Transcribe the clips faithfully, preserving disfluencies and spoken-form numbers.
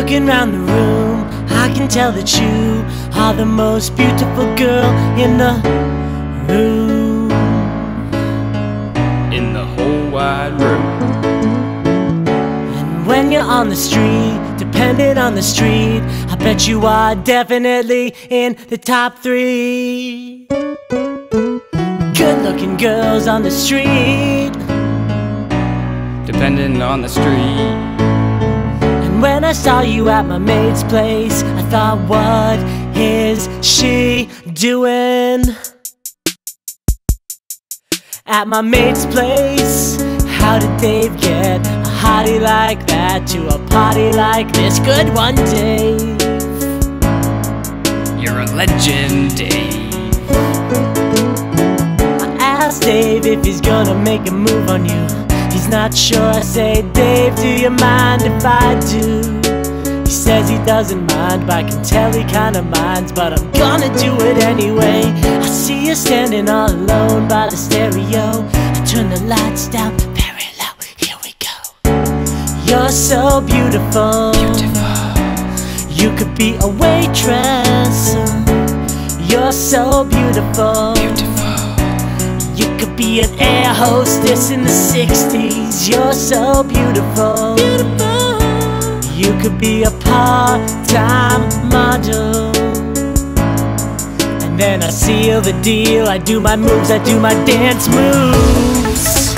Looking round the room, I can tell that you are the most beautiful girl in the room. In the whole wide room. And when you're on the street, depending on the street, I bet you are definitely in the top three. Good looking girls on the street, depending on the street. And when I saw you at my mate's place, I thought, what is she doing at my mate's place? How did Dave get a hottie like that to a party like this? Good one, Dave. You're a legend, Dave. I asked Dave if he's gonna make a move on you. He's not sure. I say, Dave, do you mind if I do? He says he doesn't mind, but I can tell he kinda minds. But I'm gonna do it anyway. I see you standing all alone by the stereo. I turn the lights down very low. Here we go. You're so beautiful. Beautiful. You could be a waitress. You're so beautiful. Beautiful. You could be an air hostess in the sixties. You're so beautiful. Beautiful. You could be a part-time model. And then I seal the deal. I do my moves, I do my dance moves.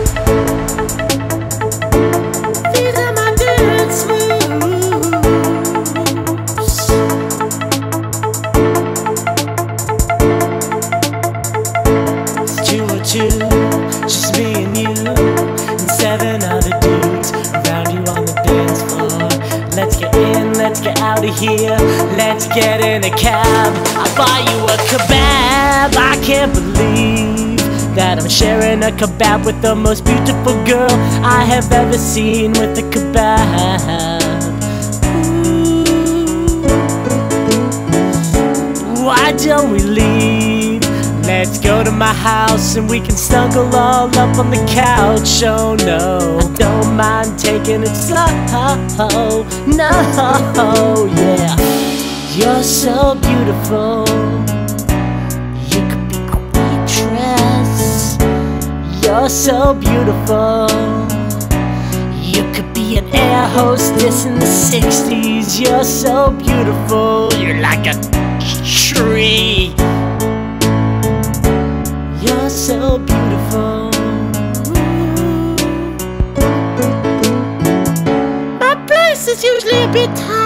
These are my dance moves. It's two or two, just me and you, and seven other dudes around you on the dance floor. Let's get in, let's get out of here. Let's get in a cab. I'll buy you a kebab. I can't believe that I'm sharing a kebab with the most beautiful girl I have ever seen with a kebab. Ooh. Why don't we leave? Let's go to my house and we can snuggle all up on the couch. Oh no, I don't mind taking it slow. No, yeah. You're so beautiful. You could be a waitress. You're so beautiful. You could be an air hostess in the sixties. You're so beautiful. You're like a tree. You're so beautiful. My place is usually a bit high.